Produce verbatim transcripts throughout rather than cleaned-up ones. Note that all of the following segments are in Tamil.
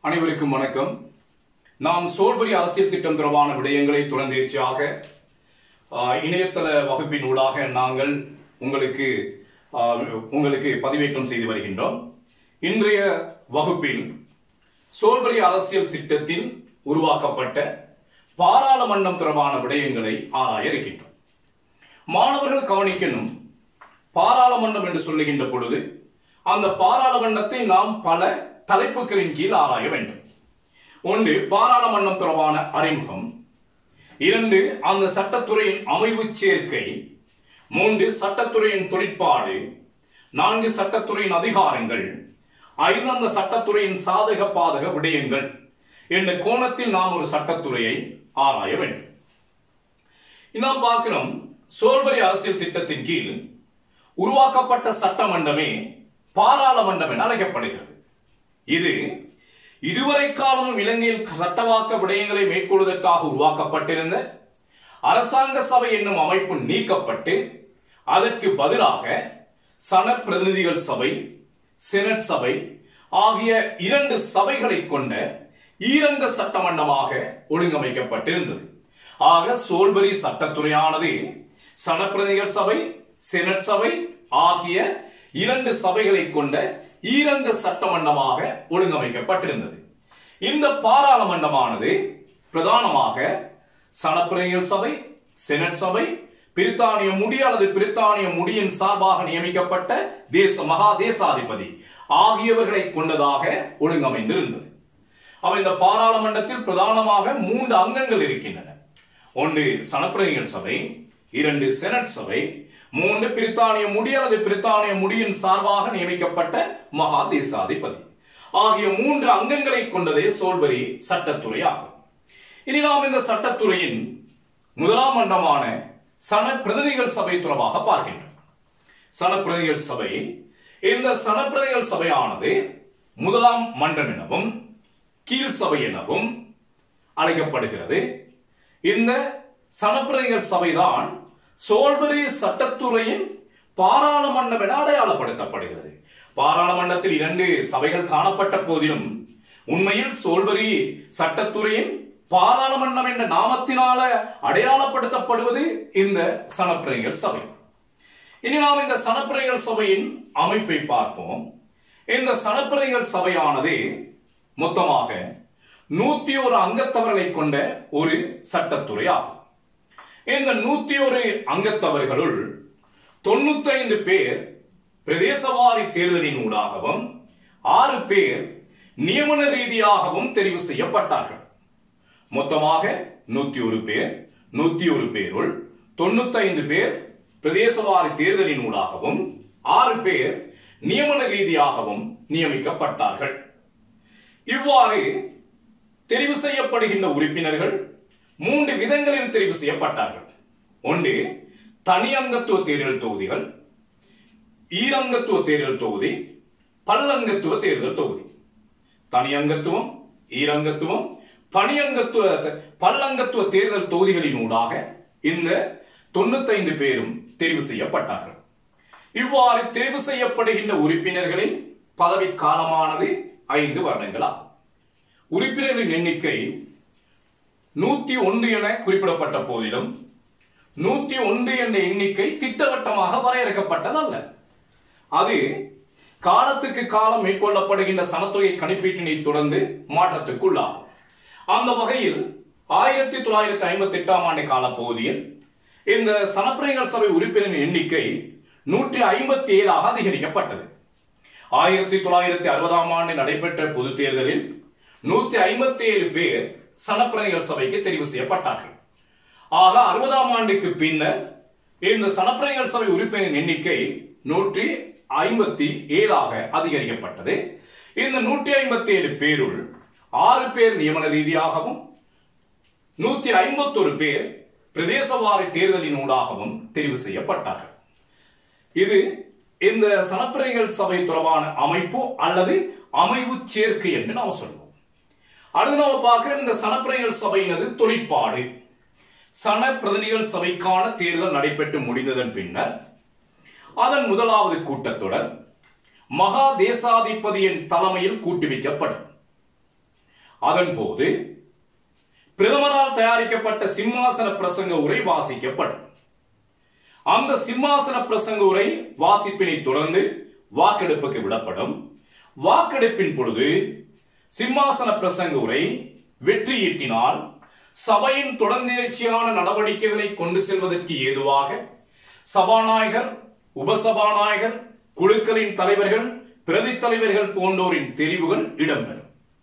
அனைவருக்கும் வணக்கம். நாம் சோல்பரி அரசியல் திட்டம் தொடர்பான விடயங்களை தொடர்ந்தேர்ச்சியாக இணையதள வகுப்பின் ஊடாக நாங்கள் உங்களுக்கு உங்களுக்கு பதிவேற்றம் செய்து வருகின்றோம். இன்றைய வகுப்பில் சோல்பரி அரசியல் திட்டத்தில் உருவாக்கப்பட்ட பாராளுமன்றம் தொடர்பான விடயங்களை ஆராய இருக்கின்றோம். மாணவர்கள் கவனிக்கணும், பாராளுமன்றம் என்று சொல்லுகின்ற பொழுது அந்த பாராளுமன்றத்தை நாம் பல தலைப்புகளின் கீழ் ஆராய வேண்டும். ஒன்று, பாராளுமன்றம் தொடர்பான அறிமுகம். இரண்டு, அந்த சட்டத்துறையின் அமைவு சேர்க்கை. மூன்று, சட்டத்துறையின் தொழிற்பாடு. நான்கு, சட்டத்துறையின் அதிகாரங்கள். ஐந்து, அந்த சட்டத்துறையின் சாதக பாதக விடயங்கள் என்ற கோணத்தில் நாம் ஒரு சட்டத்துறையை ஆராய வேண்டும். நாம் பார்க்கிறோம், சோல்பரி அரசியல் திட்டத்தின் கீழ் உருவாக்கப்பட்ட சட்டமன்றமே பாராளுமன்றம் என அழைக்கப்படுகிறது. இது இதுவரை காலமும் இலங்கையில் சட்டவாக்க விடயங்களை மேற்கொள்வதற்காக உருவாக்கப்பட்டிருந்த அரசாங்க சபை என்னும் அமைப்பு நீக்கப்பட்டு அதற்கு பதிலாக சன பிரதிநிதிகள் சபை, செனட் சபை ஆகிய இரண்டு சபைகளை கொண்ட ஈரங்க சட்டமன்றமாக ஒழுங்கமைக்கப்பட்டிருந்தது. ஆக சோல்பரி சட்டத்துறையானது சன பிரதிநிதிகள் சபை, செனட் சபை ஆகிய இரண்டு சபைகளை கொண்ட ஈரங்க சட்டமன்றமாக ஒழுங்கமைக்கப்பட்டிருந்தது. இந்த பாராளுமன்றமானது பிரதானமாக சனப்பிரதிநிதிகள் சபை, செனட் சபை, பிரித்தானிய முடி அல்லது பிரித்தானிய முடியின் சார்பாக நியமிக்கப்பட்ட தேச மகா தேசாதிபதி ஆகியவர்களை கொண்டதாக ஒழுங்கமைந்திருந்தது. அவ இந்த பாராளுமன்றத்தில் பிரதானமாக மூன்று அங்கங்கள் இருக்கின்றன. ஒன்று சனப்பிரதிநிதிகள் சபை, இரண்டு செனட் சபை, மூன்று பிரித்தானிய முடி அல்லது பிரித்தானிய முடியின் சார்பாக நியமிக்கப்பட்ட மகா தேசாதிபதி ஆகிய மூன்று அங்கங்களை கொண்டதே சோல்பரி சட்டத்துறை ஆகும். இனி நாம் இந்த சட்டத்துறையின் முதலாம் மன்றமான சன பிரதிநிதிகள் சபை தொடர்பாக பார்க்கின்றோம். சன பிரதிநிதிகள் சபை, இந்த சன பிரதிநிதிகள் சபையானது முதலாம் மன்றம் எனவும் கீழ் சபை எனவும் அழைக்கப்படுகிறது. இந்த சனப்பிரதிநிதிகள் சபைதான் சோல்பரி சட்டத்துறையின் பாராளுமன்றம் என அடையாளப்படுத்தப்படுகிறது. பாராளுமன்றத்தில் இரண்டு சபைகள் காணப்பட்ட போதிலும் உண்மையில் சோல்பரி சட்டத்துறையின் பாராளுமன்றம் என்ற நாமத்தினால அடையாளப்படுத்தப்படுவது இந்த சனப்பிரதிநிதிகள் சபை. இனி நாம் இந்த சனப்பிரதிநிதிகள் சபையின் அமைப்பை பார்ப்போம். இந்த சனப்பிரதிநிதிகள் சபையானது மொத்தமாக நூத்தி ஒரு அங்கத்தவர்களை கொண்ட ஒரு சட்டத்துறை ஆகும். இந்த நூத்தி ஒரு அங்கத்தவர்களுள் தொண்ணூத்தி ஐந்து பேர் பிரதேசவாரி தேர்தலின் ஊடாகவும் ஆறு பேர் நியமன ரீதியாகவும் தெரிவு செய்யப்பட்டார்கள். மொத்தமாக நூத்தி ஒரு பேர். நூத்தி ஒரு பேருள் தொண்ணூத்தி ஐந்து பேர் பிரதேசவாரி தேர்தலின் ஊடாகவும் ஆறு பேர் நியமன ரீதியாகவும் நியமிக்கப்பட்டார்கள். இவ்வாறு தெரிவு செய்யப்படுகின்ற உறுப்பினர்கள் மூன்று விதங்களில் தெரிவு செய்யப்பட்டார்கள். ஒன்று தனி அங்கத்துவ தேர்தல் தொகுதிகள், ஈரங்கத்துவ தேர்தல் தொகுதி, பல்லங்கத்துவ தேர்தல் தொகுதி. தனி அங்கத்துவம், ஈரங்கத்துவம், பணியங்கத்துவ பல்லங்கத்துவ தேர்தல் தொகுதிகளின் ஊடாக இந்த தொண்ணூத்தி ஐந்து பேரும் தெரிவு செய்யப்பட்டார்கள். இவ்வாறு தெரிவு செய்யப்படுகின்ற உறுப்பினர்களின் பதவி காலமானது ஐந்து வருடங்களாகும். உறுப்பினர்களின் எண்ணிக்கை நூத்தி ஒன்று என குறிப்பிடப்பட்ட போதிலும் நூத்தி ஒன்று என்ற எண்ணிக்கை திட்டவட்டமாக வரையறுக்கப்பட்டதல்ல. அது காலத்துக்கு காலம் மேற்கொள்ளப்படுகின்ற சனத்தொகை கணிப்பீட்டினை தொடர்ந்து மாற்றத்துக்குள்ளாகும். அந்த வகையில் ஆயிரத்தி தொள்ளாயிரத்தி ஐம்பத்தி எட்டாம் ஆண்டு கால பகுதியில் இந்த சனப்பிரதிநிதிகள் சபை உறுப்பினரின் எண்ணிக்கை நூற்றி ஐம்பத்தி ஏழாக அதிகரிக்கப்பட்டது. ஆயிரத்தி தொள்ளாயிரத்தி அறுபதாம் ஆண்டு நடைபெற்ற பொது தேர்தலில் நூத்தி ஐம்பத்தி ஏழு பேர் சனப்பிரதிநிதிகள் சபைக்கு தெரிவு செய்யப்பட்டார்கள். ஆக அறுபதாம் ஆண்டுக்கு பின்னர் இந்த சனப்பிரதிநிதிகள் சபை உறுப்பினரின் எண்ணிக்கை நூற்றி ஐம்பத்தி ஏழாக அதிகரிக்கப்பட்டது. இந்த நூற்றி ஐம்பத்தி ஏழு பேருள் ஆறு பேர் நியமன ரீதியாகவும் நூத்தி ஐம்பத்தி ஒரு பேர் பிரதேசவாரி தேர்தலின் ஊடாகவும் தெரிவு செய்யப்பட்டார்கள். இது இந்த சனப்பிரதிநிதிகள் சபை தொடர்பான அமைப்பு அல்லது அமைவு சேர்க்கை என்று நாம் சொல்வோம். அடுத்து நாம் பார்க்க இந்த சனப்பிரதிநிதிகள் சபையினது தொழிற்பாடு. சன பிரதிநிதிகள் சபைக்கான தேர்தல் நடைபெற்று முடிந்ததன் பின்னர் அதன் முதலாவது கூட்டத்தொடர் மகா தேசாதிபதியின் தலைமையில் கூட்டுவிக்கப்படும். அதன் போது பிரதமரால் தயாரிக்கப்பட்ட சிம்மாசன பிரசங்க உரை வாசிக்கப்படும். அந்த சிம்மாசன பிரசங்க உரை வாசிப்பினை தொடர்ந்து வாக்கெடுப்புக்கு விடப்படும். வாக்கெடுப்பின் பொழுது சிம்மாசன பிரசங்க உரை வெற்றியீட்டினால் சபையின் தொடர்ந்தேர்ச்சியான நடவடிக்கைகளை கொண்டு செல்வதற்கு ஏதுவாக சபாநாயகர், உபசபாநாயகர், குழுக்களின் தலைவர்கள், பிரதி தலைவர்கள் போன்றோரின் தெரிவுகள் இடம்பெறும்.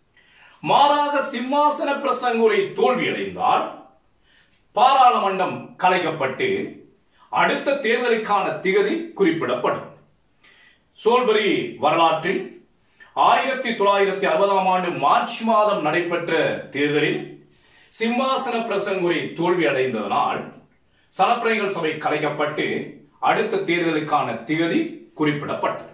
மாறாக சிம்மாசன பிரசங்க உரை தோல்வியடைந்தால் பாராளுமன்றம் கலைக்கப்பட்டு அடுத்த தேர்தலுக்கான திகதி குறிப்பிடப்படும். சோல்பரி வரலாற்றில் ஆயிரத்தி தொள்ளாயிரத்தி அறுபதாம் ஆண்டு மார்ச் மாதம் நடைபெற்ற தேர்தலில் சிம்மாசன பிரசங்க உரை தோல்வி அடைந்ததனால் சனப்பிரதிகள் சபை கலைக்கப்பட்டு அடுத்த தேர்தலுக்கான திகதி குறிப்பிடப்பட்டது.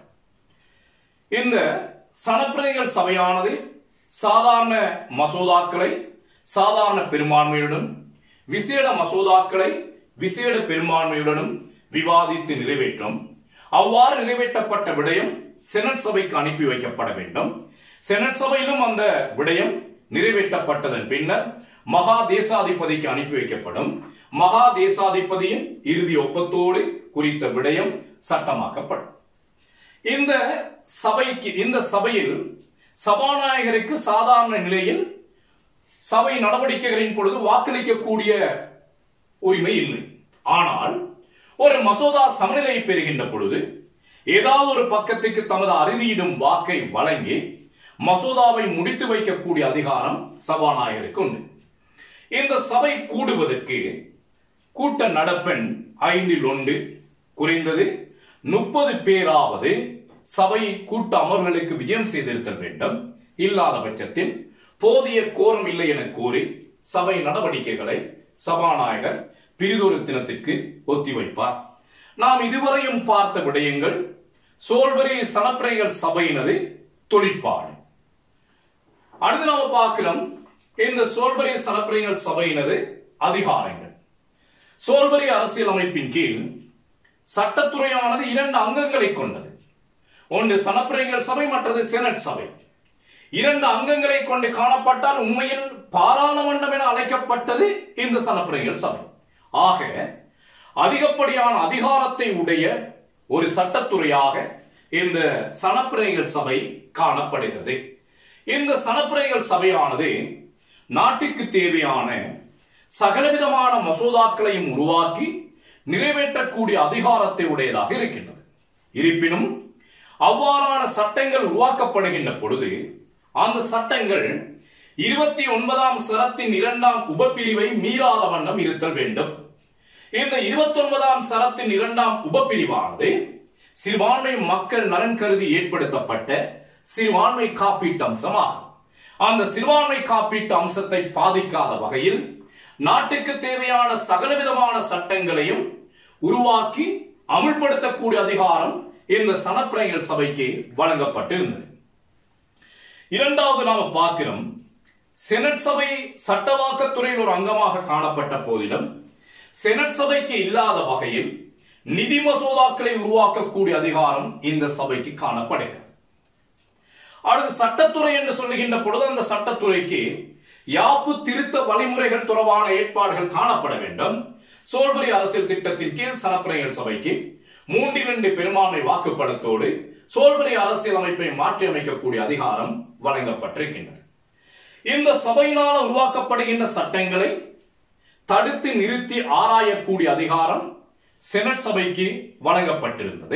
இந்த சனப்பிரதிகள் சபையானது சாதாரண மசோதாக்களை சாதாரண பெரும்பான்மையுடன், விசேட மசோதாக்களை விசேட பெரும்பான்மையுடனும் விவாதித்து நிறைவேற்றும். அவ்வாறு நிறைவேற்றப்பட்ட விடயம் செனட் சபைக்கு அனுப்பி வைக்கப்பட வேண்டும். செனட் சபையிலும் அந்த விடயம் நிறைவேற்றப்பட்டதன் பின்னர் மகா தேசாதிபதிக்கு அனுப்பி வைக்கப்படும். மகா தேசாதிபதியின் இறுதி ஒப்பத்தோடு குறித்த விடயம் சட்டமாக்கப்படும். இந்த சபைக்கு இந்த சபையில் சபாநாயகருக்கு சாதாரண நிலையில் சபை நடவடிக்கைகளின் பொழுது வாக்களிக்கக்கூடிய உரிமை இல்லை. ஆனால் ஒரு மசோதா சமநிலை பெறுகின்ற பொழுது ஏதாவது ஒரு பக்கத்துக்கு தமது அறுதியிடும் வாக்கை வழங்கி மசோதாவை முடித்து வைக்கக்கூடிய அதிகாரம் சபாநாயகருக்கு உண்டு. இந்த சபை கூடுவதற்கு கூட்ட நடப்பெண் ஐந்தில் ஒன்று, குறைந்தது முப்பது பேராவது சபை கூட்ட அமர்வுகளுக்கு விஜயம் செய்திருத்தல் வேண்டும். இல்லாத பட்சத்தில் போதிய கோரம் இல்லை என கூறி சபை நடவடிக்கைகளை சபாநாயகர் பிரிதொரு தினத்திற்கு ஒத்திவைப்பார். நாம் இதுவரையும் பார்த்த விடயங்கள் சோல்பரி சனப்பிரதிகள் சபையினது தொழிற்பாடு. அடுத்து நாம பார்க்கிறோம் இந்த சோல்பரி சனப்பிரதிகள் சபையினது அதிகாரங்கள். சோல்பரி அரசியல் அமைப்பின் கீழ் சட்டத்துறையானது இரண்டு அங்கங்களை கொண்டது. ஒன்று சனப்பிரதிகள் சபை, மற்றது செனட் சபை. இரண்டு அங்கங்களை கொண்டு காணப்பட்டால் உண்மையில் பாராளுமன்றம் என அழைக்கப்பட்டது இந்த சனப்பிரதிகள் சபை. ஆக அதிகப்படியான அதிகாரத்தை உடைய ஒரு சட்டத்துறையாக இந்த சனப்பிரதிகள் சபை காணப்படுகிறது. இந்த சனப்பிரதிகள் சபையானது நாட்டுக்கு தேவையான சகலவிதமான மசோதாக்களையும் உருவாக்கி நிறைவேற்றக்கூடிய அதிகாரத்தை உடையதாக இருக்கின்றது. இருப்பினும் அவ்வாறான சட்டங்கள் உருவாக்கப்படுகின்ற பொழுது அந்த சட்டங்கள் இருபத்தி ஒன்பதாம் சரத்தின் இரண்டாம் உபப்பிரிவை மீறாத வண்ணம் இருத்தல் வேண்டும். இந்த இருபத்தி ஒன்பதாம் சரத்தின் இரண்டாம் உபப்பிரிவானது சிறுபான்மை மக்கள் நலன் கருதி ஏற்படுத்தப்பட்ட சிறுபான்மை காப்பீட்டு அம்சமாகும். அந்த சிறுபான்மை காப்பீட்டு அம்சத்தை பாதிக்காத வகையில் நாட்டுக்கு தேவையான சகலவிதமான சட்டங்களையும் உருவாக்கி அமுல்படுத்தக்கூடிய அதிகாரம் இந்த சனப்பிரதிகள் சபைக்கு வழங்கப்பட்டிருந்தது. இரண்டாவது நாம பார்க்கிறோம், செனட் சபை சட்டவாக்கத்துறையில் ஒரு அங்கமாக காணப்பட்ட போதிலும் செனட் சபைக்கு இல்லாத வகையில் நிதி மசோதாக்களை உருவாக்கக்கூடிய அதிகாரம் இந்த சபைக்கு காணப்படுகிறது. அடுத்து சட்டத்துறை என்று சொல்லுகின்ற பொழுது அந்த சட்டத்துறைக்கு யாப்பு திருத்த வழிமுறைகள் தொடர்பான ஏற்பாடுகள் காணப்பட வேண்டும். சோல்பரி அரசியல் திட்டத்தின் கீழ் சனப்பிரதிகள் சபைக்கு மூன்றில் இரண்டு பெரும்பான்மை வாக்குப்படத்தோடு சோல்பரி அரசியல் அமைப்பை மாற்றி அமைக்கக்கூடிய அதிகாரம் வழங்கப்பட்டிருக்கின்றது. இந்த சபையினால் உருவாக்கப்படுகின்ற சட்டங்களை தடுத்து நிறுத்தி ஆராயக்கூடிய அதிகாரம் செனட் சபைக்கு வழங்கப்பட்டிருந்தது.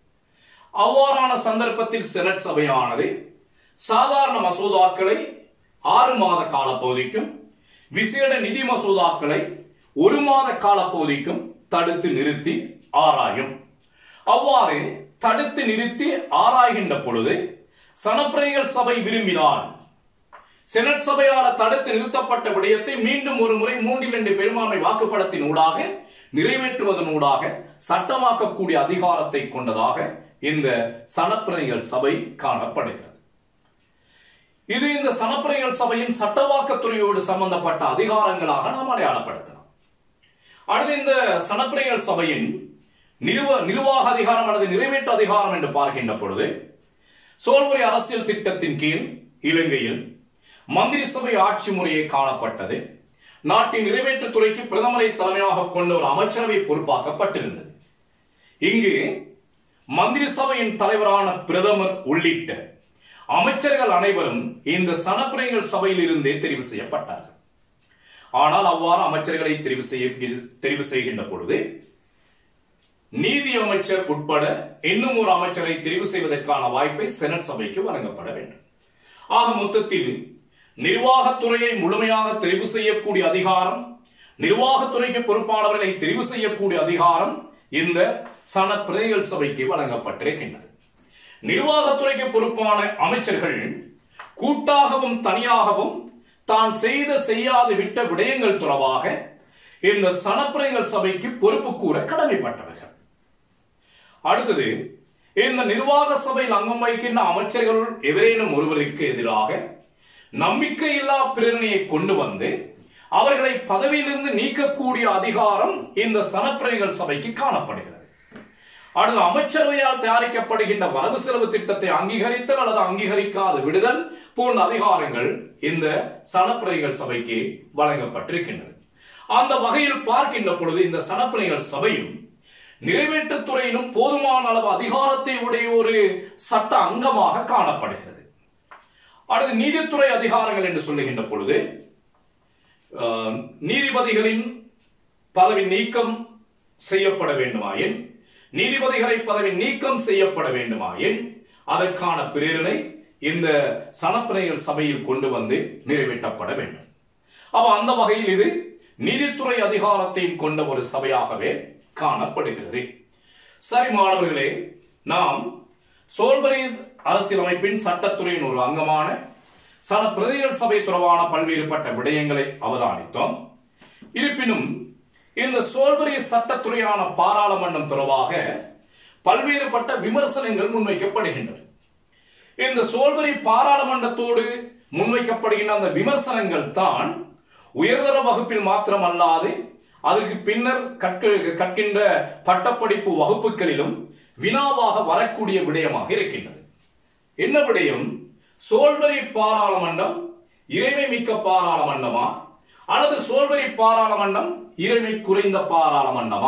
அவ்வாறான சந்தர்ப்பத்தில் செனட் சபையானது சாதாரண மசோதாக்களை ஆறு மாத காலப்பகுதிக்கும் விசேட நிதி மசோதாக்களை ஒரு மாத காலப்பகுதிக்கும் தடுத்து நிறுத்தி ஆராயும். அவ்வாறு தடுத்து நிறுத்தி ஆராய்கின்ற பொழுது சனப்பிரதிகள் சபை விரும்பினால் செனட் சபையால் தடுத்து நிறுத்தப்பட்ட விடயத்தை மீண்டும் ஒரு முறை மூன்றில் இரண்டு பெரும்பான்மை வாக்குப்படத்தின் ஊடாக நிறைவேற்றுவதனூடாக சட்டமாக்கக்கூடிய அதிகாரத்தை கொண்டதாக இந்த சனப்பிரதிகள் சபை காணப்படுகிறது. இது இந்த சனப்பிரதிகள் சபையின் சட்டவாக்கத்துறையோடு சம்பந்தப்பட்ட அதிகாரங்களாக நாம் அடையாளப்படுத்தலாம். அடுத்து இந்த சனப்பிரதிகள் சபையின் நிர்வாக அதிகாரம் அல்லது நிறைவேற்று அதிகாரம் என்று பார்க்கின்ற பொழுது சோல்பரி அரசியல் திட்டத்தின் கீழ் இலங்கையில் மந்திரி சபை ஆட்சி முறையை காணப்பட்டது. நாட்டின் நிறைவேற்றுத்துறைக்கு பிரதமரை தலைமையாக கொண்ட ஒரு அமைச்சரவை பொறுப்பாக்கப்பட்டிருந்தது. இங்கு மந்திரி சபையின் தலைவரான பிரதமர் உள்ளிட்ட அமைச்சர்கள் அனைவரும் இந்த சனப்பிரதிகள் சபையில் இருந்தே தெரிவு செய்யப்பட்டார்கள். ஆனால் அவ்வாறு அமைச்சர்களை தெரிவு செய்ய தெரிவு செய்கின்ற பொழுது நீதி அமைச்சர் உட்பட இன்னும் ஒரு அமைச்சரை தெரிவு செய்வதற்கான வாய்ப்பை செனட் சபைக்கு வழங்கப்பட வேண்டும். ஆக மொத்தத்தில் நிர்வாகத்துறையை முழுமையாக தெரிவு செய்யக்கூடிய அதிகாரம், நிர்வாகத்துறைக்கு பொறுப்பானவர்களை தெரிவு செய்யக்கூடிய அதிகாரம் இந்த சனப்பிரதிகள் சபைக்கு வழங்கப்பட்டிருக்கின்றது. நிர்வாகத்துறைக்கு பொறுப்பான அமைச்சர்கள் கூட்டாகவும் தனியாகவும் தான் செய்த செய்யாது விட்ட விடயங்கள் தொடர்பாக இந்த சனப்பிரதிகள் சபைக்கு பொறுப்பு கூற கடமைப்பட்டவர்கள். அடுத்தது, இந்த நிர்வாக சபையில் அங்கம் வகிக்கின்ற அமைச்சர்கள் எவரேனும் ஒருவருக்கு எதிராக நம்பிக்கையில்லா பிரேரணையை கொண்டு வந்து அவர்களை பதவியிலிருந்து நீக்கக்கூடிய அதிகாரம் இந்த சனப்பிரதிகள் சபைக்கு காணப்படுகிறது. அடுத்து, அமைச்சரவையால் தயாரிக்கப்படுகின்ற வரவு செலவு திட்டத்தை அங்கீகரித்தல் அல்லது அங்கீகரிக்காது விடுதல் போன்ற அதிகாரங்கள் இந்த சனப்பிரதிகள் சபைக்கு வழங்கப்பட்டிருக்கின்றது. அந்த வகையில் பார்க்கின்ற பொழுது இந்த சனப்பிரதிகள் சபையும் நிறைவேற்றுத்துறையிலும் போதுமான அளவு அதிகாரத்தை உடைய ஒரு சட்ட அங்கமாக காணப்படுகிறது. அடுத்து, நீதித்துறை அதிகாரங்கள் என்று சொல்லுகின்ற பொழுது நீதிபதிகளின் பதவி நீக்கம் செய்யப்பட வேண்டுமாயின், நீதிபதிகளை பதவி நீக்கம் செய்யப்பட வேண்டுமாயின் அதற்கான பிரேரணை இந்த சனப்பிரதிகள் சபையில் கொண்டு வந்து நிறைவேற்றப்பட வேண்டும். அப்ப அந்த வகையில் இது நீதித்துறை அதிகாரத்தை கொண்ட ஒரு சபையாகவே காணப்படுகிறது. சரி மாணவர்களே, நாம் சோல்பரிஸ் அரசியலமைப்பின் சட்டத்துறையின் ஒரு அங்கமான சனப்பிரதிகள் சபை தொடர்பான பல்வேறுபட்ட விடயங்களை அவதானித்தோம். இருப்பினும் இந்த சோல்பரிஸ் சட்டத்துறையான பாராளுமன்றம் தொடர்பாக பல்வேறுபட்ட விமர்சனங்கள் முன்வைக்கப்படுகின்றன. இந்த சோல்பரி பாராளுமன்றத்தோடு முன்வைக்கப்படுகின்ற அந்த விமர்சனங்கள் தான் உயர்தர வகுப்பில் மாத்திரமல்லாது அதற்கு பின்னர் கற்கின்ற பட்டப்படிப்பு வகுப்புகளிலும் வினாவாக வரக்கூடிய விடயமாக இருக்கின்றது. என்ன விடயம்? சோல்பரி பாராளுமன்றம் இறைமை மிக்க பாராளுமன்றமா அல்லது சோல்பரி பாராளுமன்றம் இறைமை குறைந்த பாராளுமன்றமா?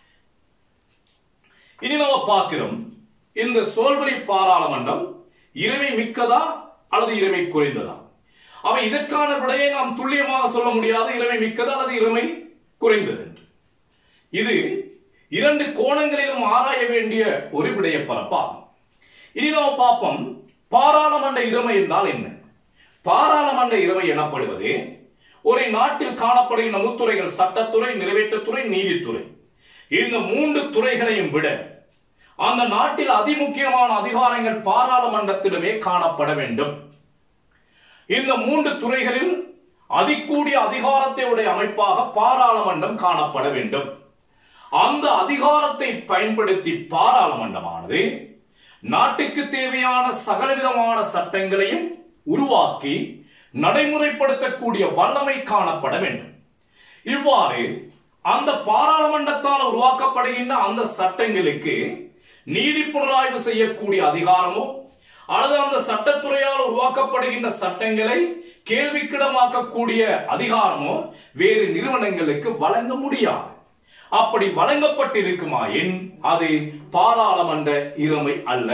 இனி நம்ம பார்க்கிறோம், இந்த சோல்பரி பாராளுமன்றம் இறைமை மிக்கதா அல்லது இறைமை குறைந்ததா? அவை இதற்கான விடையை நாம் துல்லியமாக சொல்ல முடியாது, இறைமை மிக்கதா அல்லது இறைமை குறைந்தது என்று. இது இரண்டு கோணங்களிலும் ஆராய வேண்டிய ஒரு விடய பரப்பாகும். இனி நாம் பார்ப்போம், பாராளுமன்ற இறைமை என்றால் என்ன? பாராளுமன்ற இறைமை எனப்படுவது ஒரு நாட்டில் காணப்படுகின்ற முத்துறைகள் சட்டத்துறை, நிறைவேற்றுத்துறை, நீதித்துறை. இந்த மூன்று துறைகளையும் விட அந்த நாட்டில் அதிமுக்கியமான அதிகாரங்கள் பாராளுமன்றத்திடமே காணப்பட வேண்டும். இந்த மூன்று துறைகளில் அதிகூடிய அதிகாரத்தை உடைய அமைப்பாக பாராளுமன்றம் காணப்பட வேண்டும். அந்த அதிகாரத்தை பயன்படுத்தி பாராளுமன்றமானது நாட்டுக்கு தேவையான சகலவிதமான சட்டங்களையும் உருவாக்கி நடைமுறைப்படுத்தக்கூடிய வல்லமை காணப்பட வேண்டும். இவ்வாறு அந்த பாராளுமன்றத்தால் உருவாக்கப்படுகின்ற அந்த சட்டங்களுக்கு நீதி புனராய்வு செய்யக்கூடிய அதிகாரமோ அல்லது அந்த சட்டத்துறையால் உருவாக்கப்படுகின்ற சட்டங்களை கேள்விக்கிடமாக்கக்கூடிய அதிகாரமோ வேறு நிறுவனங்களுக்கு வழங்க முடியாது. அப்படி வழங்கப்பட்டிருக்குமாயின் அது பாராளுமன்ற இறைமை அல்ல.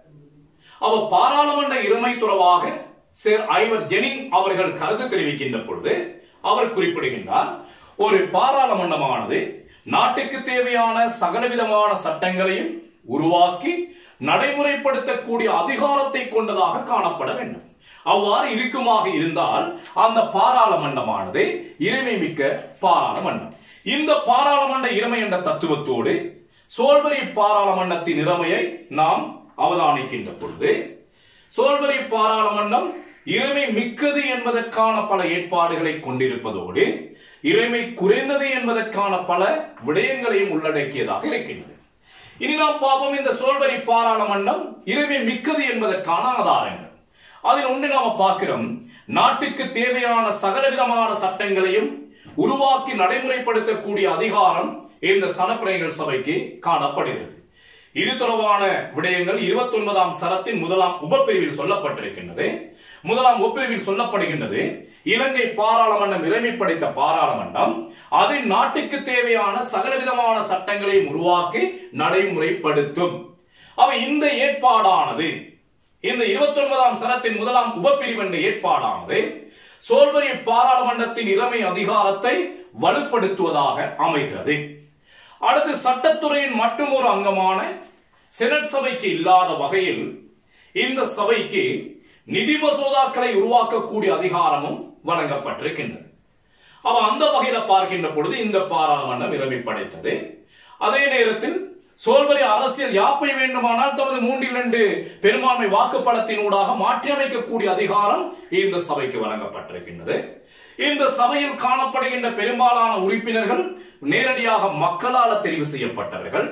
அவ பாராளுமன்ற இறைமை தொடர்பாக சர் ஐவர் ஜெனிங் அவர்கள் கருத்து தெரிவிக்கின்ற பொழுது அவர் குறிப்பிடுகின்றார், ஒரு பாராளுமன்றமானது நாட்டுக்கு தேவையான சகலவிதமான சட்டங்களையும் உருவாக்கி நடைமுறைப்படுத்தக்கூடிய அதிகாரத்தை கொண்டதாக காணப்பட வேண்டும். அவ்வாறு இருக்குமாக இருந்தால் அந்த பாராளுமன்றமானது இறைமை மிக்க பாராளுமன்றம். இந்த பாராளுமன்ற இறைமை என்ற தத்துவத்தோடு சோல்பரி பாராளுமன்றத்தின் இறைமையை நாம் அவதானிக்கின்ற பொழுது சோல்பரி பாராளுமன்றம் இறைமை மிக்கது என்பதற்கான பல ஏற்பாடுகளை கொண்டிருப்பதோடு இறைமை குறைந்தது என்பதற்கான பல விடயங்களையும் உள்ளடக்கியதாக இருக்கின்றது. இனி நாம் பார்ப்போம், இந்த சோல்பரி பாராளுமன்றம் இறைமை மிக்கது என்பதற்கான ஆதாரங்கள். அதில் ஒன்று நாம் பார்க்கிறோம், நாட்டுக்கு தேவையான சகலவிதமான சட்டங்களையும் உருவாக்கி நடைமுறைப்படுத்தக்கூடிய அதிகாரம் இந்த சனப்பிரதிகள் சபைக்கு காணப்படுகிறது. இது தொடர்பான விடயங்கள் இருபத்தி ஒன்பதாம் சரத்தின் முதலாம் உபப்பிரிவில் சொல்லப்பட்டிருக்கின்றது. முதலாம் உபப்பிரிவில் சொல்லப்படுகின்றது, இலங்கை பாராளுமன்றம் இறைமை படைத்த பாராளுமன்றம் அது நாட்டுக்கு தேவையான சகலவிதமான சட்டங்களை உருவாக்கி நடைமுறைப்படுத்தும். அவ இந்த ஏற்பாடானது, இந்த இருபத்தி ஒன்பதாம் சரத்தின் முதலாம் உபப்பிரிவு என்ற ஏற்பாடானது சோல்வரி பாராளுமன்றத்தின் இறைமை அதிகாரத்தை வலுப்படுத்துவதாக அமைகிறது. அடுத்து சட்டத்துறையின் மற்றும் ஒரு அங்கமான செனட் சபைக்கு இல்லாத வகையில் இந்த சபைக்கு நிதி மசோதாக்களை உருவாக்கக்கூடிய அதிகாரமும் வழங்கப்பட்டிருக்கின்றது. அவ அந்த வகையில பார்க்கின்ற பொழுது இந்த பாராளுமன்றம் இறைமை படைத்தது. அதே நேரத்தில் சோல்வரி அரசியல் யாப்பை வேண்டுமானால் தமது மூன்றில் இரண்டு பெரும்பான்மை வாக்குப்படத்தினூடாக மாற்றியமைக்கக்கூடிய அதிகாரம் இந்த சபைக்கு வழங்கப்பட்டிருக்கின்றது. இந்த சபையில் காணப்படுகின்ற பெரும்பாலான உறுப்பினர்கள் நேரடியாக மக்களால் தெரிவு செய்யப்பட்டவர்கள்.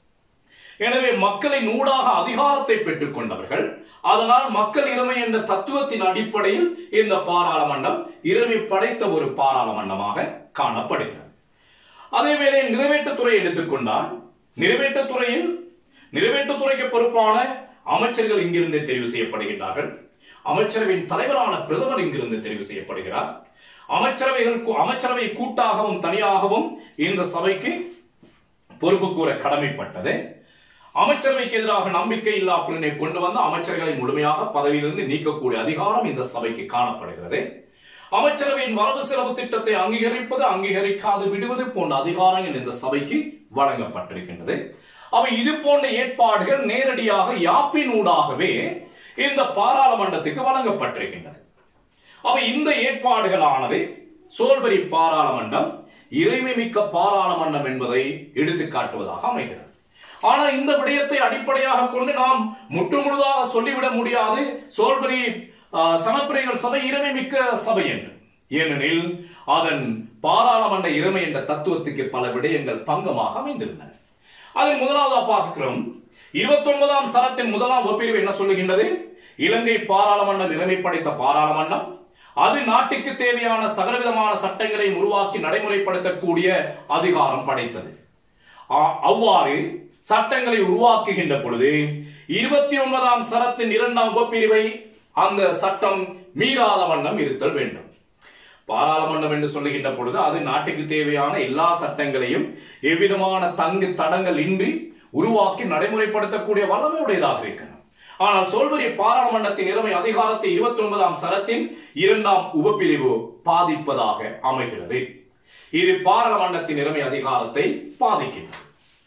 எனவே மக்களின் ஊடாக அதிகாரத்தை பெற்றுக் கொண்டவர்கள். அதனால் மக்கள் இறைமை என்ற தத்துவத்தின் அடிப்படையில் இந்த பாராளுமன்றம் இறைமை படைத்த ஒரு பாராளுமன்றமாக காணப்படுகிறது. அதே வேளையில் நிறைவேற்றுத்துறை எடுத்துக்கொண்டால் நிறைவேற்றுத்துறையில் நிறைவேற்றுத்துறைக்கு பொறுப்பான அமைச்சர்கள் இங்கிருந்து தெரிவு செய்யப்படுகின்றார்கள். அமைச்சரவையின் தலைவரான பிரதமர் இங்கிருந்து தெரிவு செய்யப்படுகிறார். அமைச்சரவைகள் அமைச்சரவை கூட்டாகவும் தனியாகவும் இந்த சபைக்கு பொறுப்பு கூற கடமைப்பட்டது. அமைச்சரவைக்கு எதிராக நம்பிக்கை இல்லா பிரேரணை கொண்டு வந்த அமைச்சர்களை முழுமையாக பதவியிலிருந்து நீக்கக்கூடிய அதிகாரம் இந்த சபைக்கு காணப்படுகிறது. அமைச்சரவையின் வரவு செலவு திட்டத்தை அங்கீகரிப்பது அங்கீகரிக்காது விடுவது போன்ற அதிகாரங்கள் இந்த சபைக்கு வழங்கப்பட்டிருக்கின்றது. அவை இது போன்ற ஏற்பாடுகள் நேரடியாக யாப்பின் ஊடாகவே இந்த பாராளுமன்றத்துக்கு வழங்கப்பட்டிருக்கின்றது. அவை இந்த ஏற்பாடுகளானது சோல்வரி பாராளுமன்றம் இறைமை மிக்க பாராளுமன்றம் என்பதை எடுத்துக்காட்டுவதாக அமைகிறது. ஆனால் இந்த விடயத்தை அடிப்படையாக கொண்டு நாம் முற்றுமுழுதாக சொல்லிவிட முடியாது சோல்வரி சனப்பிரேயர் சபை இறைமை மிக்க சபை என்று. ஏனெனில் அதன் பாராளுமன்ற இறைமை என்ற தத்துவத்துக்கு பல விடயங்கள் பங்கமாக அமைந்திருந்தன. அதில் முதலாவது பார்க்கிறோம், இருபத்தி ஒன்பதாம் சரத்தின் முதலாம் வகுப்பிரிவு என்ன சொல்லுகின்றது? இலங்கை பாராளுமன்றம் இறைமை படைத்த பாராளுமன்றம் அது நாட்டுக்கு தேவையான சகலவிதமான சட்டங்களை உருவாக்கி நடைமுறைப்படுத்தக்கூடிய அதிகாரம் படைத்தது. அவ்வாறு சட்டங்களை உருவாக்குகின்ற பொழுது இருபத்தி ஒன்பதாம் சரத்தின் இரண்டாம் வகுப்பிரிவை அந்த சட்டம் மீறாத வண்ணம் இருத்தல் வேண்டும். பாராளுமன்றம் என்று சொல்லுகின்ற பொழுது அது நாட்டுக்கு தேவையான எல்லா சட்டங்களையும் எவ்விதமான தங்கு தடங்கள் இன்றி உருவாக்கி நடைமுறைப்படுத்தக்கூடிய வல்லமை உடையதாக இருக்கணும். ஆனால் சோல்வரி பாராளுமன்றத்தின் இறைமை அதிகாரத்தை இருபத்தி ஒன்பதாம் சரத்தின் இரண்டாம் உபப்பிரிவு பாதிப்பதாக அமைகிறது. இது பாராளுமன்றத்தின் இறைமை அதிகாரத்தை பாதிக்கின்றது.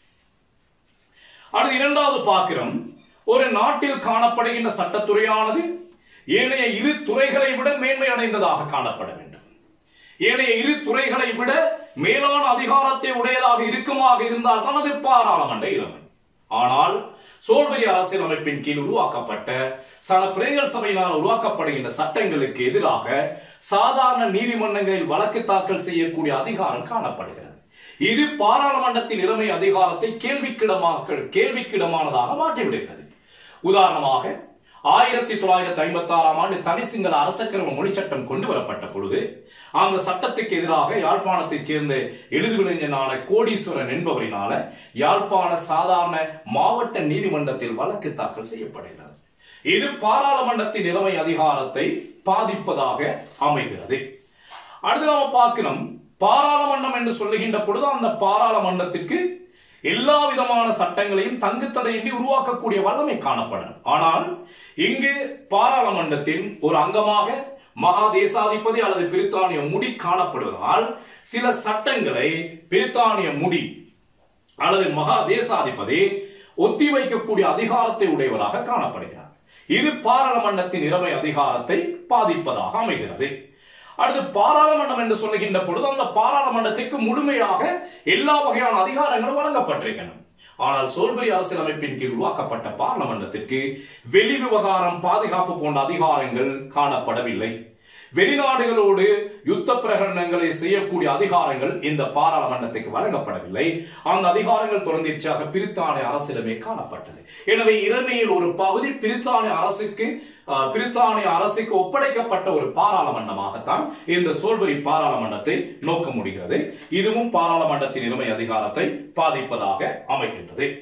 அடுத்து இரண்டாவது பார்க்கிறோம், ஒரு நாட்டில் காணப்படுகின்ற சட்டத்துறையானது ஏனைய இரு துறைகளை விட மேன்மை அடைந்ததாக காணப்பட வேண்டும். ஏனைய இரு துறைகளை விட மேலான அதிகாரத்தை உடையதாக இருக்குமாக இருந்தால் தான் அது பாராளுமன்ற இறைமை. ஆனால் சோல்வரி அரசியல் அமைப்பின் கீழ் உருவாக்கப்பட்ட சனப்பிரேயர் சபையினால் உருவாக்கப்படுகின்ற சட்டங்களுக்கு எதிராக சாதாரண நீதிமன்றங்களில் வழக்கு தாக்கல் செய்யக்கூடிய அதிகாரம் காணப்படுகிறது. இது பாராளுமன்றத்தின் இறைமை அதிகாரத்தை கேள்விக்கிடமாக கேள்விக்கிடமானதாக மாற்றிவிடுகிறது. உதாரணமாக ஆயிரத்தி தொள்ளாயிரத்தி ஐம்பத்தி ஆறாம் ஆண்டு தனி சிங்கள அரசக்கிரம மொழி சட்டம் கொண்டு வரப்பட்ட பொழுது அந்த சட்டத்துக்கு எதிராக யாழ்ப்பாணத்தைச் சேர்ந்த எழுதுவிளைஞனான கோடீஸ்வரன் என்பவரினால யாழ்ப்பாண சாதாரண மாவட்ட நீதிமன்றத்தில் வழக்கு தாக்கல் செய்யப்படுகிறது. இது பாராளுமன்றத்தின் இறைமை அதிகாரத்தை பாதிப்பதாக அமைகிறது. அடுத்து நாம பார்க்கிறோம், பாராளுமன்றம் என்று சொல்லுகின்ற பொழுது அந்த பாராளுமன்றத்திற்கு எல்லா விதமான சட்டங்களையும் தங்கு தடையின்றி உருவாக்கக்கூடிய வல்லமை காணப்படும். ஆனால் இங்கு பாராளுமன்றத்தின் ஒரு அங்கமாக மகா தேசாதிபதி அல்லது பிரித்தானிய முடி காணப்படுவதால் சில சட்டங்களை பிரித்தானிய முடி அல்லது மகா தேசாதிபதி ஒத்திவைக்கக்கூடிய அதிகாரத்தை உடையவராக காணப்படுகிறார். இது பாராளுமன்றத்தின் இறைமை அதிகாரத்தை பாதிப்பதாக அமைகிறது. அடுத்து பாராளுமன்றம் என்று சொல்லுகின்ற பொழுது அந்த பாராளுமன்றத்திற்கு முழுமையாக எல்லா வகையான அதிகாரங்களும் வழங்கப்பட்டிருக்கின்றன. ஆனால் சோல்வரி அரசியலமைப்பின் கீழ் உருவாக்கப்பட்ட பாராளுமன்றத்திற்கு வெளி விவகாரம், பாதுகாப்பு போன்ற அதிகாரங்கள் காணப்படவில்லை. வெளிநாடுகளோடு யுத்த பிரகடனங்களை செய்யக்கூடிய அதிகாரங்கள் இந்த பாராளுமன்றத்துக்கு வழங்கப்படவில்லை. அந்த அதிகாரங்கள் தொடர்ச்சியாக பிரித்தானிய அரசிடமே காணப்பட்டது. எனவே இறைமையில் ஒரு பகுதி பிரித்தானிய அரசுக்கு பிரித்தானிய அரசுக்கு ஒப்படைக்கப்பட்ட ஒரு பாராளுமன்றமாகத்தான் இந்த சோல்வரி பாராளுமன்றத்தை நோக்க முடிகிறது. இதுவும் பாராளுமன்றத்தின் இறைமை அதிகாரத்தை பாதிப்பதாக அமைகின்றது.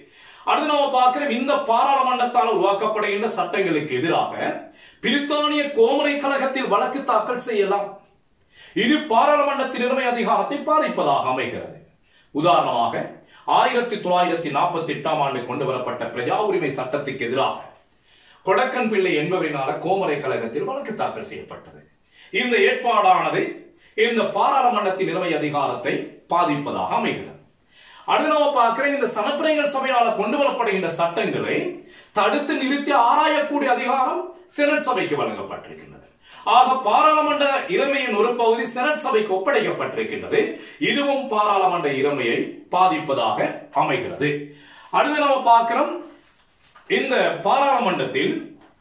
அடுத்து நம்ம பார்க்கிறோம், இந்த பாராளுமன்றத்தால் உருவாக்கப்படுகின்ற சட்டங்களுக்கு எதிராக பிரித்தானிய கோமரை கழகத்தில் வழக்கு தாக்கல் செய்யலாம். இது பாராளுமன்றத்தின் நிலைமை அதிகாரத்தை பாதிப்பதாக அமைகிறது. உதாரணமாக ஆயிரத்தி தொள்ளாயிரத்தி நாற்பத்தி எட்டாம் ஆண்டு கொண்டு வரப்பட்ட பிரஜா உரிமை சட்டத்துக்கு எதிராக கொடக்கன் பிள்ளை என்பவரினால கோமரை கழகத்தில் வழக்கு தாக்கல் செய்யப்பட்டது. இந்த ஏற்பாடானது இந்த பாராளுமன்றத்தின் நிலைமை அதிகாரத்தை பாதிப்பதாக அமைகிறது. அடுத்து நம்ம பார்க்கிறேன், இந்த சனப்பிரதிகள் சபையால் கொண்டு வரப்படுகின்ற சட்டங்களை தடுத்து நிறுத்தி ஆராயக்கூடிய அதிகாரம் செனட் சபைக்கு வழங்கப்பட்டிருக்கின்றது. ஆக பாராளுமன்ற இறைமையின் ஒரு பகுதி செனட் சபைக்கு ஒப்படைக்கப்பட்டிருக்கின்றது. இதுவும் பாராளுமன்ற இறைமையை பாதிப்பதாக அமைகிறது. அடுத்து நம்ம பார்க்கிறோம், இந்த பாராளுமன்றத்தில்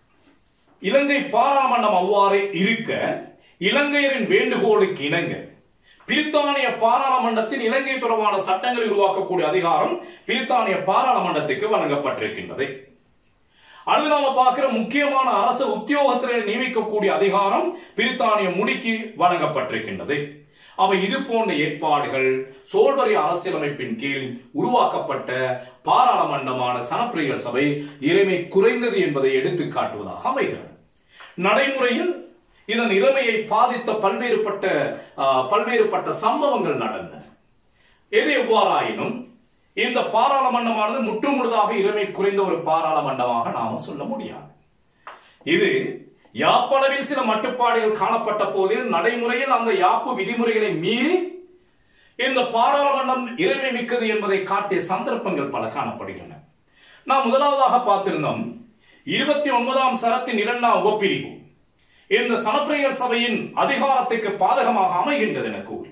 இலங்கை பாராளுமன்றம் அவ்வாறு இருக்க இலங்கையரின் வேண்டுகோளுக்கு இணங்க பிரித்தானிய பாராளுமன்றத்தின் இலங்கை தொடர்பான சட்டங்களை உருவாக்கக்கூடிய அதிகாரம் பிரித்தானிய பாராளுமன்றத்துக்கு வழங்கப்பட்டிருக்கின்றது. அடுத்து நாம பார்க்கிற முக்கியமான அரசு உத்தியோகத்தினரை நியமிக்கக்கூடிய அதிகாரம் பிரித்தானிய முடிக்கு வழங்கப்பட்டிருக்கின்றது. அவை இது போன்ற ஏற்பாடுகள் சோல்வரி அரசியலமைப்பின் கீழ் உருவாக்கப்பட்ட பாராளுமன்றமான சனப்பிரதிகள் சபை இறைமை குறைந்தது என்பதை எடுத்து காட்டுவதாக அமைகிறது. நடைமுறையில் இதன் இறைமையை பாதித்த பல்வேறுபட்ட பல்வேறுபட்ட சம்பவங்கள் நடந்தன. எது எவ்வாறாயினும் இந்த பாராளுமன்றமானது முற்றுமுழுதாக இறைமை குறைந்த ஒரு பாராளுமன்றமாக நாம சொல்ல முடியாது. இது யாப்பளவில் சில மட்டுப்பாடுகள் காணப்பட்ட போதில் நடைமுறையில் அந்த யாப்பு விதிமுறைகளை மீறி இந்த பாராளுமன்றம் இறைமை மிக்கது என்பதை காட்டிய சந்தர்ப்பங்கள் பல காணப்படுகின்றன. நாம் முதலாவதாக பார்த்திருந்தோம், இருபத்தி ஒன்பதாம் சரத்தின் இரண்டாம் உபப்பிரிவு இந்த சனப்பிரதிகள் சபையின் அதிகாரத்துக்கு பாதகமாக அமைகின்றது என கூறி,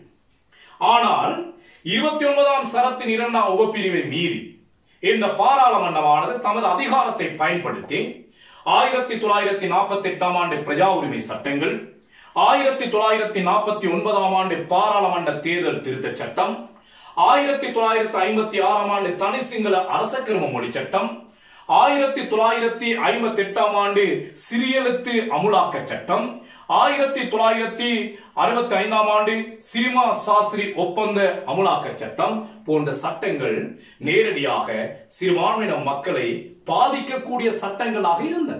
ஆனால் இருபத்தி ஒன்பதாம் சரத்தின் இரண்டாம் உபப்பிரிவை மீறி இந்த பாராளுமன்றமானது தமது அதிகாரத்தை பயன்படுத்தி ஆயிரத்தி தொள்ளாயிரத்தி நாற்பத்தி எட்டாம் ஆண்டு பிரஜா உரிமை சட்டங்கள், ஆயிரத்தி தொள்ளாயிரத்தி நாற்பத்தி ஒன்பதாம் ஆண்டு பாராளுமன்ற தேர்தல் திருத்த சட்டம், ஆயிரத்தி தொள்ளாயிரத்தி ஐம்பத்தி ஆறாம் ஆண்டு தனி சிங்கள அரசக்கிரம மொழி சட்டம், ஆயிரத்தி தொள்ளாயிரத்தி ஐம்பத்தி எட்டாம் ஆண்டு சிறியெழுத்து அமுலாக்க சட்டம், ஆயிரத்தி தொள்ளாயிரத்தி அறுபத்தி ஐந்தாம் ஆண்டு சிரிமா சாஸ்திரி ஒப்பந்த அமுலாக்க சட்டம் போன்ற சட்டங்கள் நேரடியாக சிறுபான்மையின மக்களை பாதிக்கக்கூடிய சட்டங்களாக இருந்தன.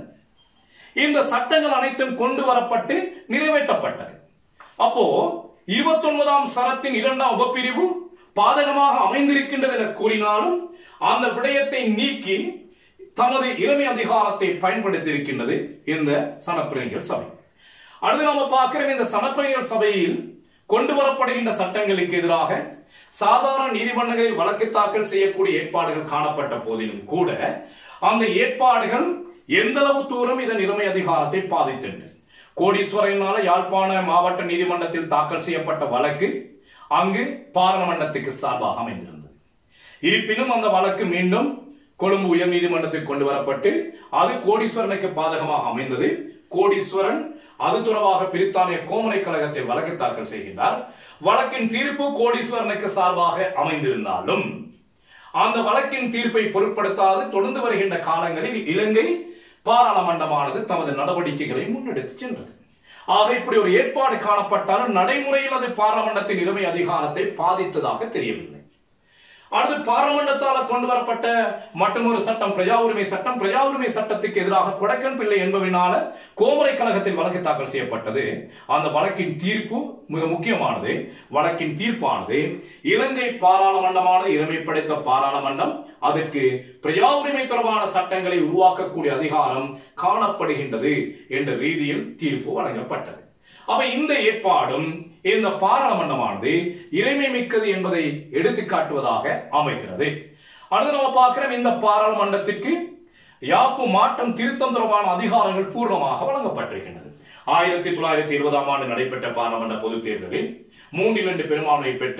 இந்த சட்டங்கள் அனைத்தும் கொண்டு வரப்பட்டு நிறைவேற்றப்பட்டது. அப்போ இருபத்தி ஒன்பதாம் சரத்தின் இரண்டாம் உபப்பிரிவு பாதகமாக அமைந்திருக்கின்றது என கூறினாலும் அந்த விடயத்தை நீக்கி தமது இறைமை அதிகாரத்தை பயன்படுத்தி இருக்கின்றது இந்த சனப்பிரதிகள் சபை. அடுத்து நாம பார்க்கிறோம், இந்த சனப்பிரதிகள் சபையில் கொண்டு வரப்படுகின்ற சட்டங்களுக்கு எதிராக சாதாரண நீதிமன்றங்களில் வழக்கு தாக்கல் செய்யக்கூடிய ஏற்பாடுகள் காணப்பட்ட போதிலும் கூட அந்த ஏற்பாடுகள் எந்த அளவு தூரம் இதன் இறைமை அதிகாரத்தை பாதித்தன. கோடீஸ்வரனால யாழ்ப்பாண மாவட்ட நீதிமன்றத்தில் தாக்கல் செய்யப்பட்ட வழக்கு அங்கு பாராளுமன்றத்துக்கு சார்பாக அமைந்திருந்தது. இருப்பினும் அந்த வழக்கு மீண்டும் கொழும்பு உயர் நீதிமன்றத்துக்கு கொண்டு வரப்பட்டு அது கோடீஸ்வரனுக்கு பாதகமாக அமைந்தது. கோடீஸ்வரன் அது தொடர்பாக பிரித்தானிய கோமரை கழகத்தில் வழக்கு தாக்கல் செய்கின்றார். வழக்கின் தீர்ப்பு கோடீஸ்வரனுக்கு சார்பாக அமைந்திருந்தாலும் அந்த வழக்கின் தீர்ப்பை பொருட்படுத்தாது தொடர்ந்து வருகின்ற காலங்களில் இலங்கை பாராளுமன்றமானது தமது நடவடிக்கைகளை முன்னெடுத்து சென்றது. ஆக இப்படி ஒரு ஏற்பாடு காணப்பட்டாலும் நடைமுறையில் அது பாராளுமன்றத்தின் இறைமை அதிகாரத்தை பாதித்ததாக தெரியவில்லை. அடுத்து பாராளுமன்றத்தால் கொண்டு வரப்பட்ட மற்றொரு சட்டம் பிரஜா உரிமை சட்டம். பிரஜா உரிமை சட்டத்துக்கு எதிராக கொடக்கன் பிள்ளை என்பவனால கோமரை கழகத்தில் வழக்கு தாக்கல் செய்யப்பட்டது. அந்த வழக்கின் தீர்ப்பு மிக முக்கியமானது. வழக்கின் தீர்ப்பானது இலங்கை பாராளுமன்றமானது இறைமை படைத்த பாராளுமன்றம், அதற்கு பிரஜா உரிமை தொடர்பான சட்டங்களை உருவாக்கக்கூடிய அதிகாரம் காணப்படுகின்றது என்ற ரீதியில் தீர்ப்பு வழங்கப்பட்டது. அப்ப இந்த ஏற்பாடும் இந்த பாராளுமன்றமானது இறைமை மிக்கது என்பதை எடுத்து காட்டுவதாக அமைகிறது. அடுத்து நம்ம பார்க்கிறோம், இந்த பாராளுமன்றத்திற்கு யாப்பு மாற்றம் திருத்தம் தொடர்பான அதிகாரங்கள் பூர்ணமாக வழங்கப்பட்டிருக்கின்றது. ஆயிரத்தி தொள்ளாயிரத்தி இருபதாம் ஆண்டு நடைபெற்ற பாராளுமன்ற பொது தேர்தலில் மூன்றில் இரண்டு பெரும்பான்மை பெற்ற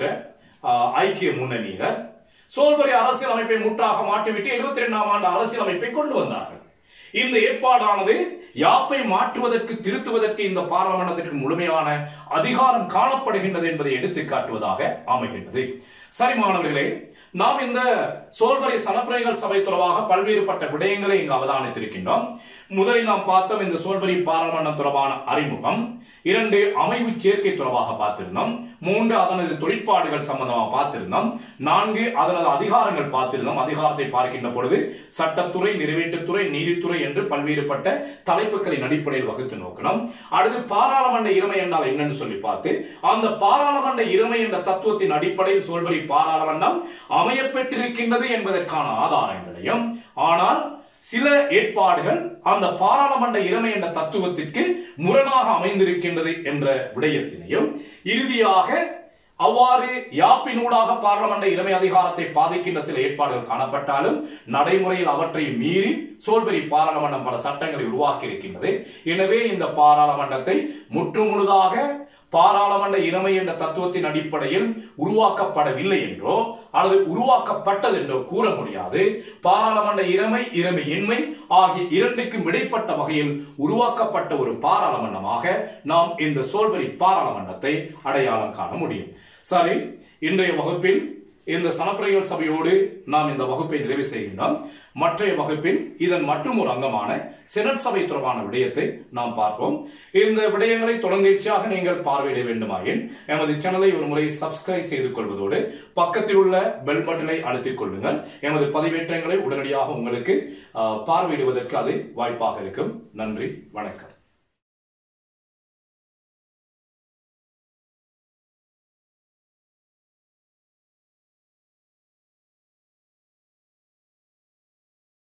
ஐக்கிய முன்னணியினர் சோல்வரி அரசியல் அமைப்பை முற்றாக மாற்றிவிட்டு எழுபத்தி இரண்டாம் ஆண்டு அரசியல் அமைப்பை கொண்டு வந்தார்கள். இந்த ஏற்பாடானது யாப்பை மாற்றுவதற்கு திருத்துவதற்கு இந்த பாராளுமன்றத்திற்கு முழுமையான அதிகாரம் காணப்படுகின்றது என்பதை எடுத்து காட்டுவதாக அமைகின்றது. சரி மாணவர்களே, நாம் இந்த சோல்வரி சனப்பிரதிகள் சபை தொடர்பாக பல்வேறுபட்ட விடயங்களை இங்கு அவதானித்திருக்கின்றோம். முதலில் நாம் பார்த்தோம் இந்த சோல்பரி பாராளுமன்றம் தொடர்பான அறிமுகம், இரண்டு அமைவு சேர்க்கை தொடர்பாக பார்த்திருந்தோம், மூன்று அதனது தொழிற்பாடுகள் சம்பந்தமாக பார்த்திருந்தோம், நான்கு அதனது அதிகாரங்கள் பார்த்திருந்தோம். அதிகாரத்தை பார்க்கின்ற பொழுது சட்டத்துறை, நிறைவேற்றுத்துறை, நீதித்துறை என்று பல்வேறுபட்ட தலைப்புகளின் அடிப்படையில் வகுத்து நோக்கணும். அடுத்து பாராளுமன்ற இருமை என்றால் என்னன்னு சொல்லி பார்த்து அந்த பாராளுமன்ற இருமை என்ற தத்துவத்தின் அடிப்படையில் சோல்பரி பாராளுமன்றம் அமையப்பெற்றிருக்கின்றது என்பதற்கான ஆதாரங்களையும், ஆனால் சில ஏற்பாடுகள் அந்த பாராளுமன்ற இருமை என்ற தத்துவத்திற்கு முரணாக அமைந்திருக்கின்றது என்ற விடயத்தினையும், இறுதியாக அவ்வாறு யாப்பினூடாக பாராளுமன்ற இறைமை அதிகாரத்தை பாதிக்கின்ற சில ஏற்பாடுகள் காணப்பட்டாலும் நடைமுறையில் அவற்றை மீறி சோல்பரி பாராளுமன்றம் பல சட்டங்களை உருவாக்கி இருக்கின்றது. எனவே இந்த பாராளுமன்றத்தை முற்றுமுழுதாக பாராளுமன்ற இறைமை என்ற தத்துவத்தின் அடிப்படையில் உருவாக்கப்படவில்லை என்றோ அல்லது உருவாக்கப்பட்டது என்றோ கூற முடியாது. பாராளுமன்ற இறைமை, இறைமை இன்மை ஆகிய இரண்டுக்கும் இடைப்பட்ட வகையில் உருவாக்கப்பட்ட ஒரு பாராளுமன்றமாக நாம் இந்த சோல்பரி பாராளுமன்றத்தை அடையாளம் காண முடியும். சரி, இன்றைய வகுப்பில் இந்த சனப்பிரதிகள் சபையோடு நாம் இந்த வகுப்பை நிறைவு செய்கின்றோம். மற்றைய வகுப்பில் இதன் மற்றும் ஒரு அங்கமான செனட் சபை தொடர்பான விடயத்தை நாம் பார்ப்போம். இந்த விடயங்களை தொடர்ச்சியாக நீங்கள் பார்வையிட வேண்டுமாயின் எமது சேனலை ஒரு முறை சப்ஸ்கிரைப் செய்து கொள்வதோடு பக்கத்தில் உள்ள பெல் பட்டனை அழுத்திக் கொள்ளுங்கள். எமது பதிவேற்றங்களை உடனடியாக உங்களுக்கு பார்வையிடுவதற்கு அது வாய்ப்பாக இருக்கும். நன்றி, வணக்கம்.